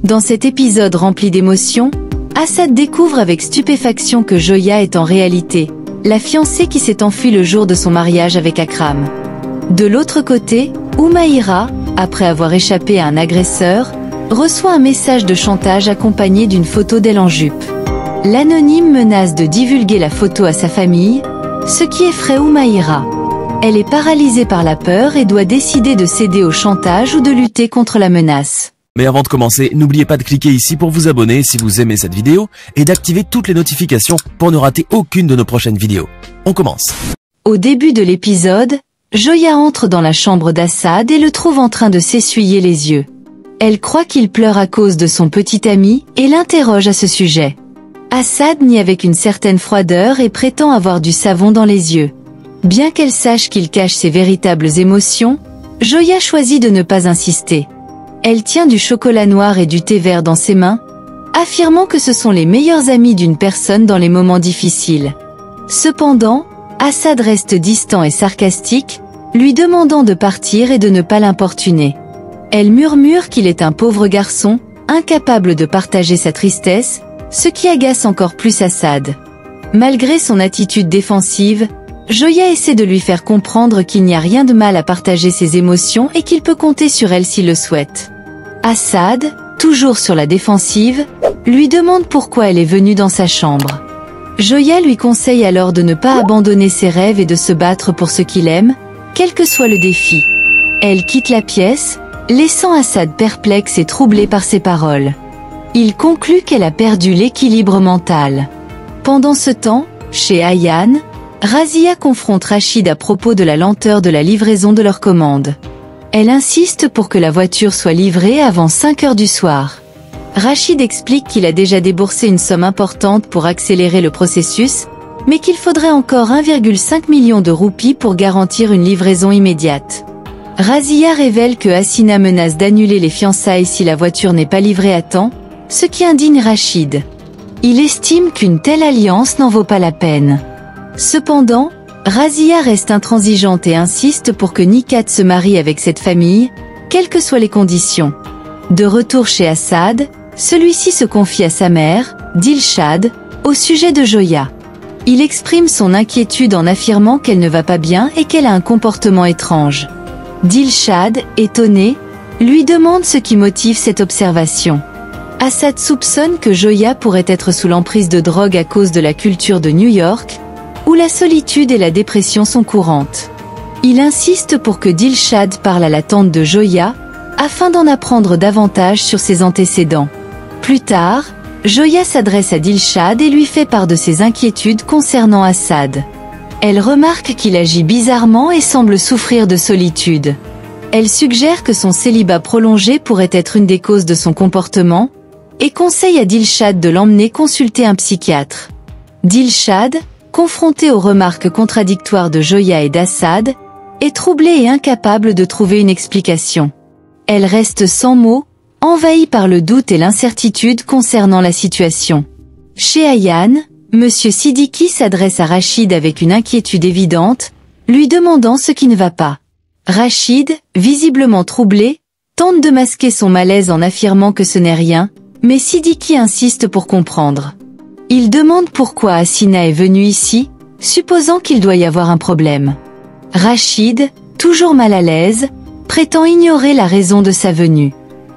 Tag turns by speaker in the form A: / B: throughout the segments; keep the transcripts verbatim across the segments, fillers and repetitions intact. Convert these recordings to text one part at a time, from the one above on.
A: Dans cet épisode rempli d'émotions, Assad découvre avec stupéfaction que Joya est en réalité la fiancée qui s'est enfuie le jour de son mariage avec Akram. De l'autre côté, Humaira, après avoir échappé à un agresseur, reçoit un message de chantage accompagné d'une photo d'elle en jupe. L'anonyme menace de divulguer la photo à sa famille, ce qui effraie Humaira. Elle est paralysée par la peur et doit décider de céder au chantage ou de lutter contre la menace.
B: Mais avant de commencer, n'oubliez pas de cliquer ici pour vous abonner si vous aimez cette vidéo et d'activer toutes les notifications pour ne rater aucune de nos prochaines vidéos. On commence.
A: Au début de l'épisode, Joya entre dans la chambre d'Assad et le trouve en train de s'essuyer les yeux. Elle croit qu'il pleure à cause de son petit ami et l'interroge à ce sujet. Assad nie avec une certaine froideur et prétend avoir du savon dans les yeux. Bien qu'elle sache qu'il cache ses véritables émotions, Joya choisit de ne pas insister. Elle tient du chocolat noir et du thé vert dans ses mains, affirmant que ce sont les meilleurs amis d'une personne dans les moments difficiles. Cependant, Assad reste distant et sarcastique, lui demandant de partir et de ne pas l'importuner. Elle murmure qu'il est un pauvre garçon, incapable de partager sa tristesse, ce qui agace encore plus Assad. Malgré son attitude défensive, Joya essaie de lui faire comprendre qu'il n'y a rien de mal à partager ses émotions et qu'il peut compter sur elle s'il le souhaite. Assad, toujours sur la défensive, lui demande pourquoi elle est venue dans sa chambre. Joya lui conseille alors de ne pas abandonner ses rêves et de se battre pour ce qu'il aime, quel que soit le défi. Elle quitte la pièce, laissant Assad perplexe et troublé par ses paroles. Il conclut qu'elle a perdu l'équilibre mental. Pendant ce temps, chez Ayane, Razia confronte Rachid à propos de la lenteur de la livraison de leur commande. Elle insiste pour que la voiture soit livrée avant cinq heures du soir. Rachid explique qu'il a déjà déboursé une somme importante pour accélérer le processus, mais qu'il faudrait encore un virgule cinq million de roupies pour garantir une livraison immédiate. Razia révèle que Hasina menace d'annuler les fiançailles si la voiture n'est pas livrée à temps, ce qui indigne Rachid. Il estime qu'une telle alliance n'en vaut pas la peine. Cependant, Razia reste intransigeante et insiste pour que Nikat se marie avec cette famille, quelles que soient les conditions. De retour chez Assad, celui-ci se confie à sa mère, Dilshad, au sujet de Joya. Il exprime son inquiétude en affirmant qu'elle ne va pas bien et qu'elle a un comportement étrange. Dilshad, étonné, lui demande ce qui motive cette observation. Assad soupçonne que Joya pourrait être sous l'emprise de drogue à cause de la culture de New York, où la solitude et la dépression sont courantes. Il insiste pour que Dilshad parle à la tante de Joya, afin d'en apprendre davantage sur ses antécédents. Plus tard, Joya s'adresse à Dilshad et lui fait part de ses inquiétudes concernant Assad. Elle remarque qu'il agit bizarrement et semble souffrir de solitude. Elle suggère que son célibat prolongé pourrait être une des causes de son comportement, et conseille à Dilshad de l'emmener consulter un psychiatre. Dilshad, confronté aux remarques contradictoires de Joya et d'Assad, est troublée et incapable de trouver une explication. Elle reste sans mots, envahie par le doute et l'incertitude concernant la situation. Chez Ayane, Monsieur Siddiqui s'adresse à Rachid avec une inquiétude évidente, lui demandant ce qui ne va pas. Rachid, visiblement troublé, tente de masquer son malaise en affirmant que ce n'est rien, mais Siddiqui insiste pour comprendre. Il demande pourquoi Hasina est venue ici, supposant qu'il doit y avoir un problème. Rachid, toujours mal à l'aise, prétend ignorer la raison de sa venue.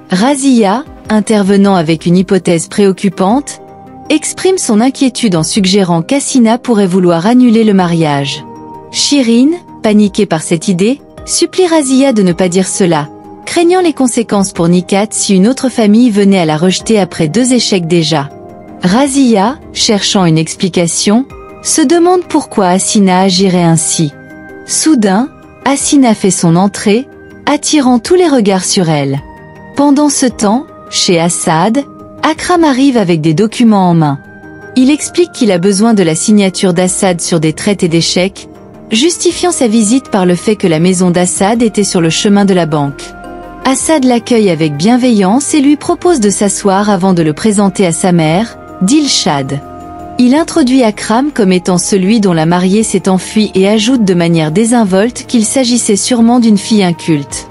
A: Razia, intervenant avec une hypothèse préoccupante, exprime son inquiétude en suggérant qu'Hasina pourrait vouloir annuler le mariage. Shirin, paniquée par cette idée, supplie Razia de ne pas dire cela, craignant les conséquences pour Nikat si une autre famille venait à la rejeter après deux échecs déjà. Razia, cherchant une explication, se demande pourquoi Hasina agirait ainsi. Soudain, Hasina fait son entrée, attirant tous les regards sur elle. Pendant ce temps, chez Assad, Akram arrive avec des documents en main. Il explique qu'il a besoin de la signature d'Assad sur des traités d'échecs, justifiant sa visite par le fait que la maison d'Assad était sur le chemin de la banque. Assad l'accueille avec bienveillance et lui propose de s'asseoir avant de le présenter à sa mère, Dilshad. Il introduit Akram comme étant celui dont la mariée s'est enfuie et ajoute de manière désinvolte qu'il s'agissait sûrement d'une fille inculte.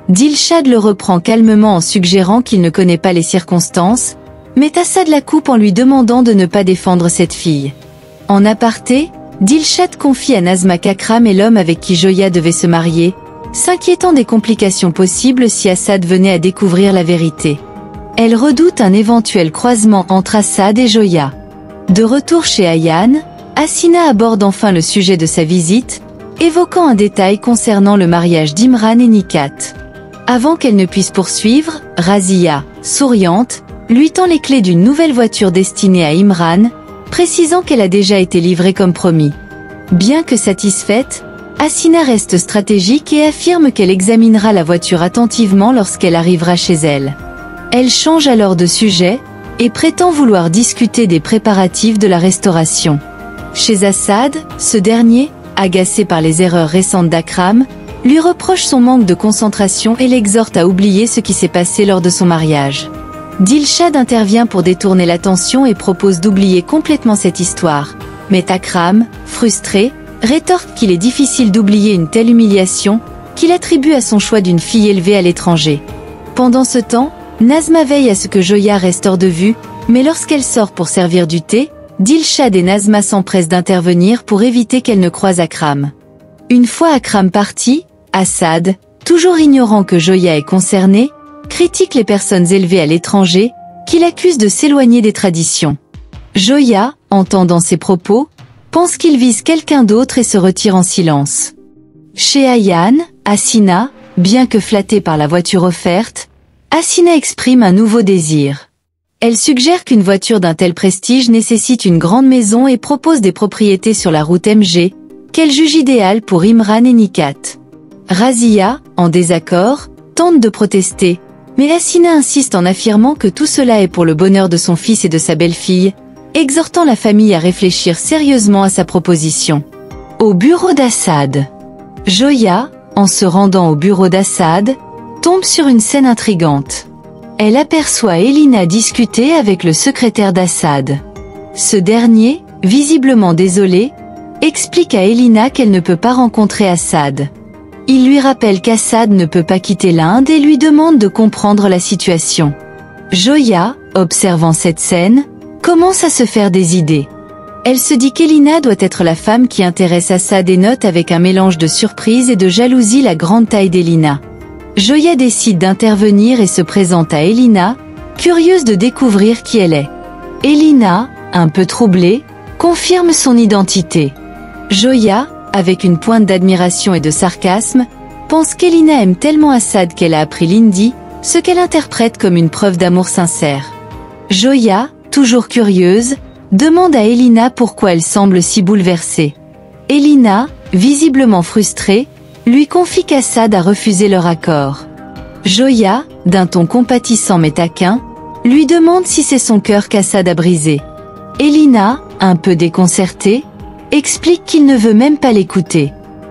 A: Dilshad le reprend calmement en suggérant qu'il ne connaît pas les circonstances, mais Assad la coupe en lui demandant de ne pas défendre cette fille. En aparté, Dilshad confie à Nazma qu'Akram est l'homme avec qui Joya devait se marier, s'inquiétant des complications possibles si Assad venait à découvrir la vérité. Elle redoute un éventuel croisement entre Assad et Joya. De retour chez Ayaan, Hasina aborde enfin le sujet de sa visite, évoquant un détail concernant le mariage d'Imran et Nikat. Avant qu'elle ne puisse poursuivre, Razia, souriante, lui tend les clés d'une nouvelle voiture destinée à Imran, précisant qu'elle a déjà été livrée comme promis. Bien que satisfaite, Hasina reste stratégique et affirme qu'elle examinera la voiture attentivement lorsqu'elle arrivera chez elle. Elle change alors de sujet, et prétend vouloir discuter des préparatifs de la restauration. Chez Assad, ce dernier, agacé par les erreurs récentes d'Akram, lui reproche son manque de concentration et l'exhorte à oublier ce qui s'est passé lors de son mariage. Dilshad intervient pour détourner l'attention et propose d'oublier complètement cette histoire, mais Akram, frustré, rétorque qu'il est difficile d'oublier une telle humiliation, qu'il attribue à son choix d'une fille élevée à l'étranger. Pendant ce temps, Nazma veille à ce que Joya reste hors de vue, mais lorsqu'elle sort pour servir du thé, Dilshad et Nazma s'empressent d'intervenir pour éviter qu'elle ne croise Akram. Une fois Akram parti, Assad, toujours ignorant que Joya est concernée, critique les personnes élevées à l'étranger, qu'il accuse de s'éloigner des traditions. Joya, entendant ces propos, pense qu'il vise quelqu'un d'autre et se retire en silence. Chez Ayaan, Hasina, bien que flattée par la voiture offerte, Hasina exprime un nouveau désir. Elle suggère qu'une voiture d'un tel prestige nécessite une grande maison et propose des propriétés sur la route M G, qu'elle juge idéale pour Imran et Nikat. Razia, en désaccord, tente de protester, mais Hasina insiste en affirmant que tout cela est pour le bonheur de son fils et de sa belle-fille, exhortant la famille à réfléchir sérieusement à sa proposition. Au bureau d'Assad. Joya, en se rendant au bureau d'Assad, tombe sur une scène intrigante. Elle aperçoit Elina discuter avec le secrétaire d'Assad. Ce dernier, visiblement désolé, explique à Elina qu'elle ne peut pas rencontrer Assad. Il lui rappelle qu'Assad ne peut pas quitter l'Inde et lui demande de comprendre la situation. Joya, observant cette scène, commence à se faire des idées. Elle se dit qu'Elina doit être la femme qui intéresse Assad et note avec un mélange de surprise et de jalousie la grande taille d'Elina. Joya décide d'intervenir et se présente à Elina, curieuse de découvrir qui elle est. Elina, un peu troublée, confirme son identité. Joya, avec une pointe d'admiration et de sarcasme, pense qu'Elina aime tellement Assad qu'elle a appris l'hindi, ce qu'elle interprète comme une preuve d'amour sincère. Joya, toujours curieuse, demande à Elina pourquoi elle semble si bouleversée. Elina, visiblement frustrée, lui confie qu'Assad a refusé leur accord. Joya, d'un ton compatissant mais taquin, lui demande si c'est son cœur qu'Assad a brisé. Elina, un peu déconcertée, explique qu'il ne veut même pas l'écouter.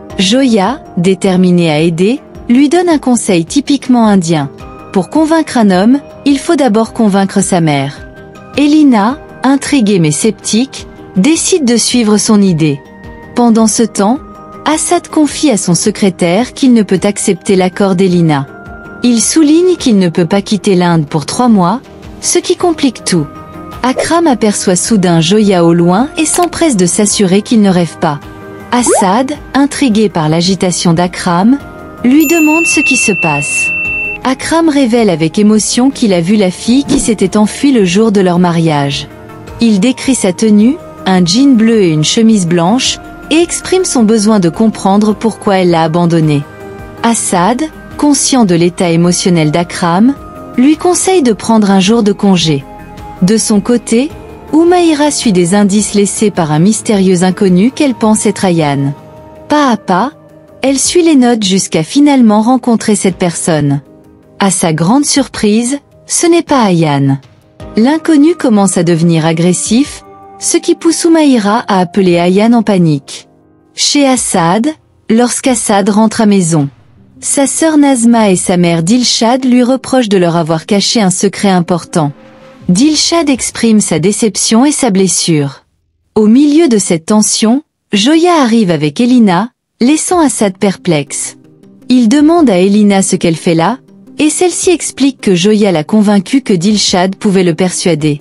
A: Joya, déterminée à aider, lui donne un conseil typiquement indien. Pour convaincre un homme, il faut d'abord convaincre sa mère. Elina, intriguée mais sceptique, décide de suivre son idée. Pendant ce temps, Assad confie à son secrétaire qu'il ne peut accepter l'accord d'Elina. Il souligne qu'il ne peut pas quitter l'Inde pour trois mois, ce qui complique tout. Akram aperçoit soudain Joya au loin et s'empresse de s'assurer qu'il ne rêve pas. Assad, intrigué par l'agitation d'Akram, lui demande ce qui se passe. Akram révèle avec émotion qu'il a vu la fille qui s'était enfuie le jour de leur mariage. Il décrit sa tenue, un jean bleu et une chemise blanche, et exprime son besoin de comprendre pourquoi elle l'a abandonné. Assad, conscient de l'état émotionnel d'Akram, lui conseille de prendre un jour de congé. De son côté, Umaira suit des indices laissés par un mystérieux inconnu qu'elle pense être Ayaan. Pas à pas, elle suit les notes jusqu'à finalement rencontrer cette personne. À sa grande surprise, ce n'est pas Ayaan. L'inconnu commence à devenir agressif, ce qui pousse Umaira à appeler Ayaan en panique. Chez Assad, lorsqu'Assad rentre à maison, sa sœur Nazma et sa mère Dilshad lui reprochent de leur avoir caché un secret important. Dilshad exprime sa déception et sa blessure. Au milieu de cette tension, Joya arrive avec Elina, laissant Assad perplexe. Il demande à Elina ce qu'elle fait là, et celle-ci explique que Joya l'a convaincu que Dilshad pouvait le persuader.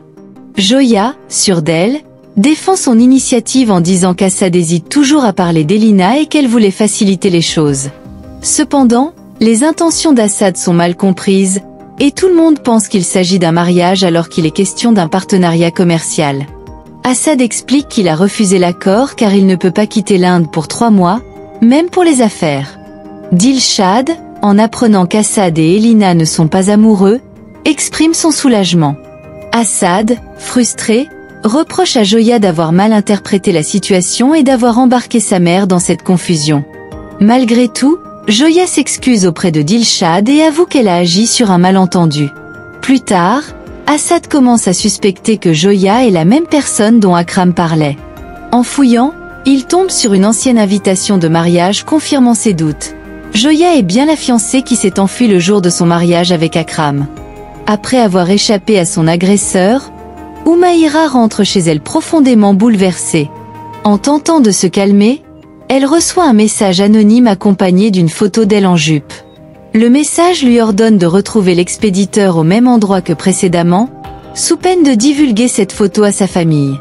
A: Joya, sûre d'elle, défend son initiative en disant qu'Assad hésite toujours à parler d'Elina et qu'elle voulait faciliter les choses. Cependant, les intentions d'Assad sont mal comprises, et tout le monde pense qu'il s'agit d'un mariage alors qu'il est question d'un partenariat commercial. Assad explique qu'il a refusé l'accord car il ne peut pas quitter l'Inde pour trois mois, même pour les affaires. Dilshad, en apprenant qu'Assad et Elina ne sont pas amoureux, exprime son soulagement. Assad, frustré, reproche à Joya d'avoir mal interprété la situation et d'avoir embarqué sa mère dans cette confusion. Malgré tout, Joya s'excuse auprès de Dilshad et avoue qu'elle a agi sur un malentendu. Plus tard, Assad commence à suspecter que Joya est la même personne dont Akram parlait. En fouillant, il tombe sur une ancienne invitation de mariage confirmant ses doutes. Joya est bien la fiancée qui s'est enfuie le jour de son mariage avec Akram. Après avoir échappé à son agresseur, Umaira rentre chez elle profondément bouleversée. En tentant de se calmer, elle reçoit un message anonyme accompagné d'une photo d'elle en jupe. Le message lui ordonne de retrouver l'expéditeur au même endroit que précédemment, sous peine de divulguer cette photo à sa famille.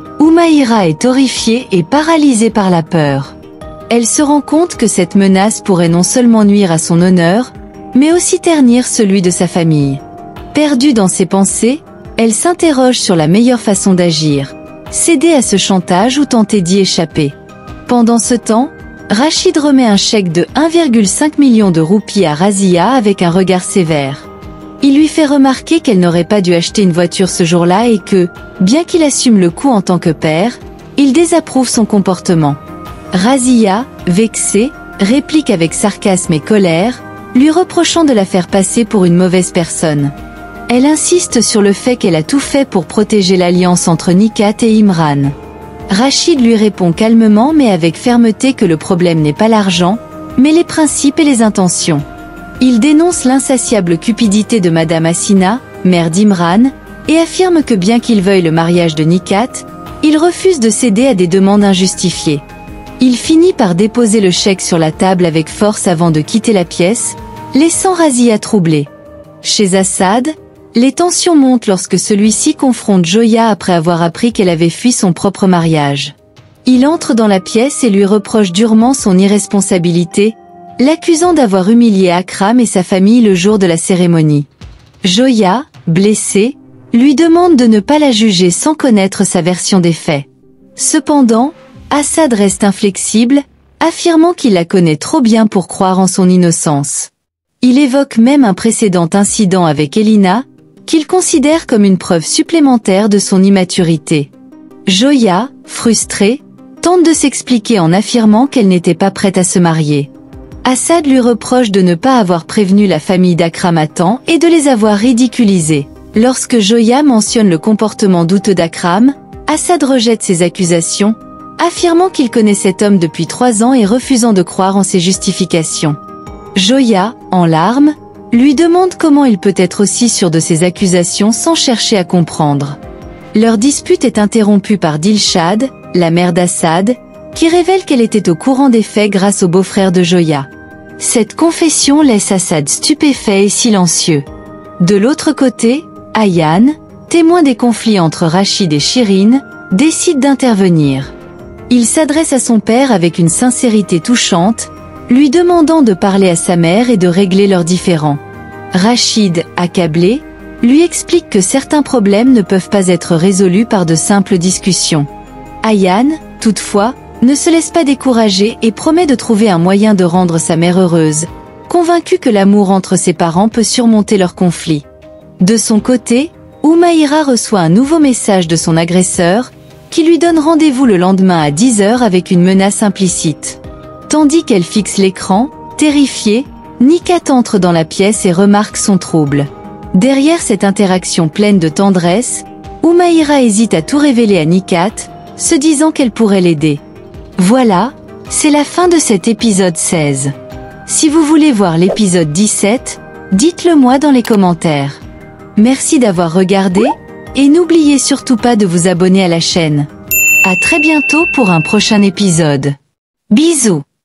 A: Umaira est horrifiée et paralysée par la peur. Elle se rend compte que cette menace pourrait non seulement nuire à son honneur, mais aussi ternir celui de sa famille. Perdue dans ses pensées, elle s'interroge sur la meilleure façon d'agir, céder à ce chantage ou tenter d'y échapper. Pendant ce temps, Rachid remet un chèque de un virgule cinq million de roupies à Razia avec un regard sévère. Il lui fait remarquer qu'elle n'aurait pas dû acheter une voiture ce jour-là et que, bien qu'il assume le coup en tant que père, il désapprouve son comportement. Razia, vexée, réplique avec sarcasme et colère, lui reprochant de la faire passer pour une mauvaise personne. Elle insiste sur le fait qu'elle a tout fait pour protéger l'alliance entre Nikat et Imran. Rachid lui répond calmement mais avec fermeté que le problème n'est pas l'argent, mais les principes et les intentions. Il dénonce l'insatiable cupidité de Madame Hassina, mère d'Imran, et affirme que bien qu'il veuille le mariage de Nikat, il refuse de céder à des demandes injustifiées. Il finit par déposer le chèque sur la table avec force avant de quitter la pièce, laissant Razia troublée. Chez Assad, les tensions montent lorsque celui-ci confronte Joya après avoir appris qu'elle avait fui son propre mariage. Il entre dans la pièce et lui reproche durement son irresponsabilité, l'accusant d'avoir humilié Akram et sa famille le jour de la cérémonie. Joya, blessée, lui demande de ne pas la juger sans connaître sa version des faits. Cependant, Assad reste inflexible, affirmant qu'il la connaît trop bien pour croire en son innocence. Il évoque même un précédent incident avec Elina, qu'il considère comme une preuve supplémentaire de son immaturité. Joya, frustrée, tente de s'expliquer en affirmant qu'elle n'était pas prête à se marier. Assad lui reproche de ne pas avoir prévenu la famille d'Akram à temps et de les avoir ridiculisés. Lorsque Joya mentionne le comportement douteux d'Akram, Assad rejette ses accusations, affirmant qu'il connaît cet homme depuis trois ans et refusant de croire en ses justifications. Joya, en larmes, lui demande comment il peut être aussi sûr de ses accusations sans chercher à comprendre. Leur dispute est interrompue par Dilshad, la mère d'Assad, qui révèle qu'elle était au courant des faits grâce au beau-frère de Joya. Cette confession laisse Assad stupéfait et silencieux. De l'autre côté, Ayaan, témoin des conflits entre Rachid et Shirin, décide d'intervenir. Il s'adresse à son père avec une sincérité touchante, lui demandant de parler à sa mère et de régler leurs différends. Rachid, accablé, lui explique que certains problèmes ne peuvent pas être résolus par de simples discussions. Ayaan, toutefois, ne se laisse pas décourager et promet de trouver un moyen de rendre sa mère heureuse, convaincue que l'amour entre ses parents peut surmonter leurs conflits. De son côté, Umaira reçoit un nouveau message de son agresseur, qui lui donne rendez-vous le lendemain à dix heures avec une menace implicite. Tandis qu'elle fixe l'écran, terrifiée, Nikat entre dans la pièce et remarque son trouble. Derrière cette interaction pleine de tendresse, Umaira hésite à tout révéler à Nikat, se disant qu'elle pourrait l'aider. Voilà, c'est la fin de cet épisode seize. Si vous voulez voir l'épisode dix-sept, dites-le moi dans les commentaires. Merci d'avoir regardé, et n'oubliez surtout pas de vous abonner à la chaîne. À très bientôt pour un prochain épisode. Bisous!